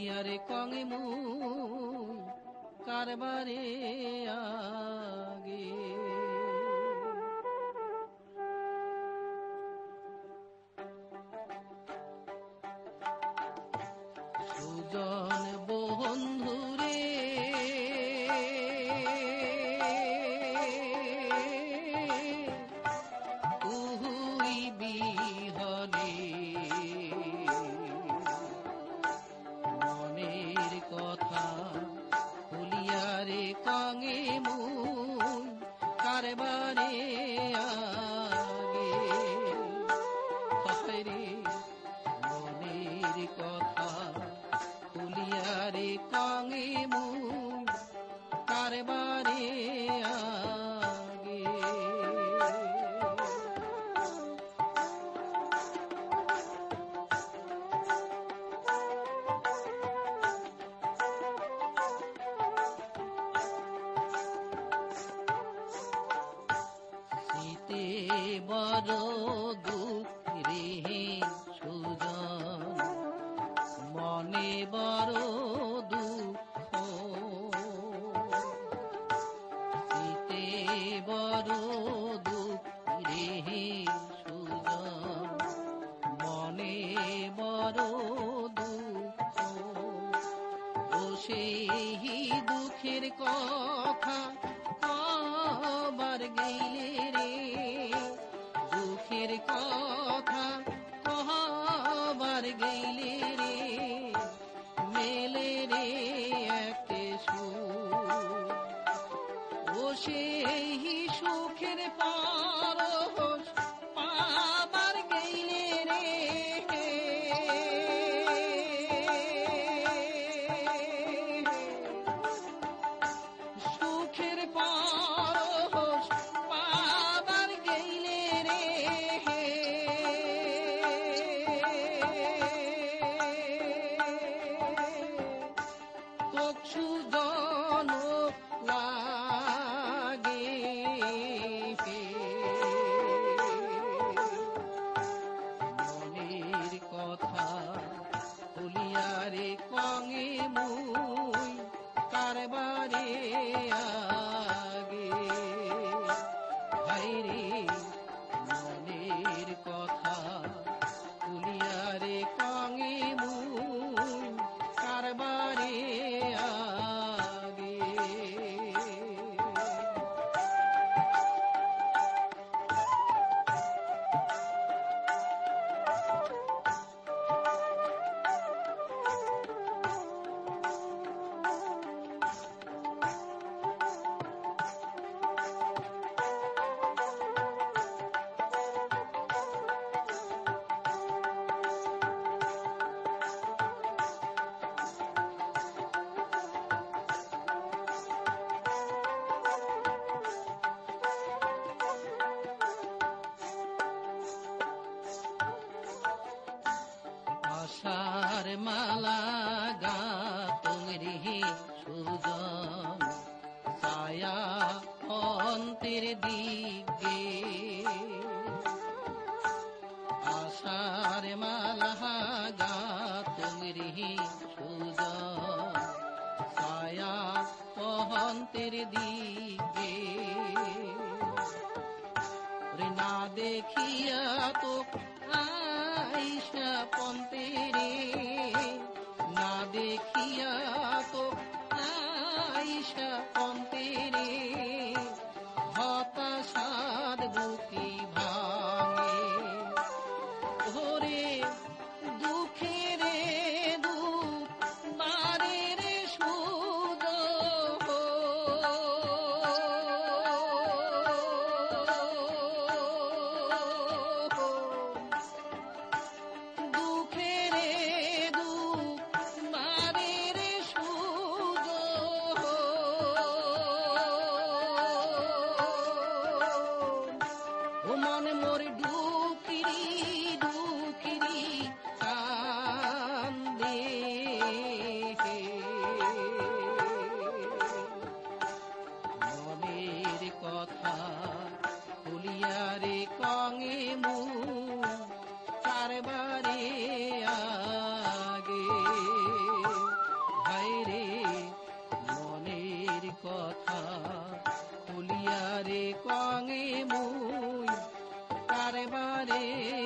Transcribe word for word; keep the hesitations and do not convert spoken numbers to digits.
হুলিয়ারে কঙে মুই কারবারে আগে সুজন বন্ধুরে তুই বিহনে মনের কথা হুলিয়ারে কঙে মুই কারবারে আগে রে মনের কথা হুলিয়ারে কঙে মুই কারবারে আগে শীতে বড় দুঃখ রে সুজন মনে বড় দুঃখ শীতে বড় দুঃখ রে সুজন মনে বড় দুঃখ ও সেই দুঃখের কথা কবার গেলে রে দুঃখের কথা কবার গেলে রে মেলে রে একটা সুখ ও সেই সুখের পরশ পাবার গেলে রে সুখের পরশ পাবার গেলে রে তোক সুজন লাগে মনের কথা হুলিয়ারে কঙে মুই কারবারে আগে ভাইরে মনের কথা হুলিয়ারে কঙে মুই কারবারে আগে আশার মালা গাতুম রে সুজন ছায়া অন্তের দিকে আশার মালা গাতুম রে সুজন ছায়া অন্তের দিকে রে না দেখিয়া তো আইসা পন্তে রে না দেখিয়া তো আইসা পন্তে রে হতাশার বুকি ভাঙে ধরে দুঃখে রে দুঃখ বারে রে সুদ দুঃখে রে দুঃখ বারে রে সুদ ও মন মোর ডুকিরি ডুকিরি কান্দে মনের কথা হুলিয়ারে কঙে মুই কারবারে আগে মুই কারে বারে